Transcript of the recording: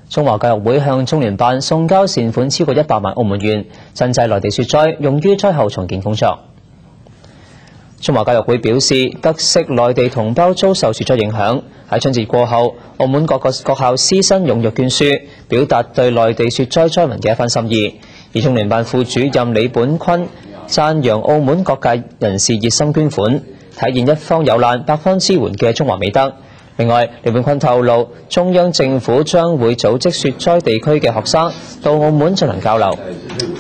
中華教育會向中聯辦送交善款超過100萬澳門元，賑濟內地雪災，用於災後重建工作。中華教育會表示，得悉內地同胞遭受雪災影響，喺春節過後，澳門各校師生踴躍捐書，表達對內地雪災災民嘅一番心意。而中聯辦副主任李本坤讚揚澳門各界人士熱心捐款，體現一方有難百方支援嘅中華美德。另外，李本坤透露，中央政府將會組織雪災地區嘅學生到澳門進行交流。